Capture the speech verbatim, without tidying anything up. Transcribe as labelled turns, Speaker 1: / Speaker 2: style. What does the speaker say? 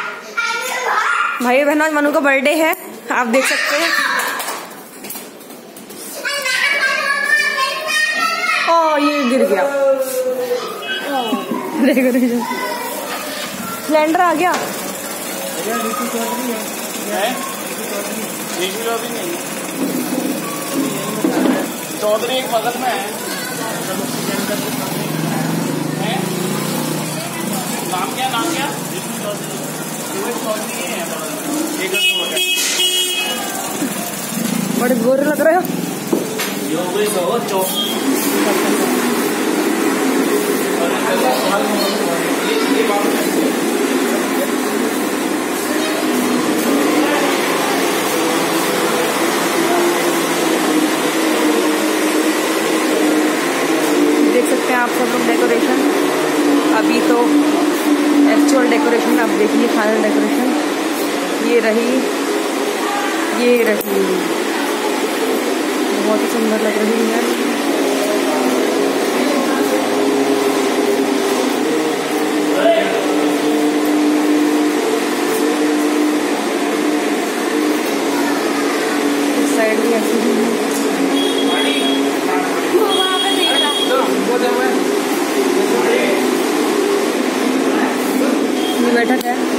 Speaker 1: भाई बहनों, आज मनु का बर्थडे है, आप देख सकते हैं। ओ ये गिर गया, सिलेंडर आ गया।
Speaker 2: चौधरी एक बगल में है, नाम क्या नाम क्या चौधरी है,
Speaker 1: बड़े गोरे लग रहे हो। देख सकते हैं आप सब लोग डेकोरेशन। अभी तो एक्चुअल डेकोरेशन आप देखिए, फाइनल डेकोरेशन ये रही, ये रही, बहुत ही सुंदर लग रही है। इस साइड भी ऐसी ही है। बैठक है।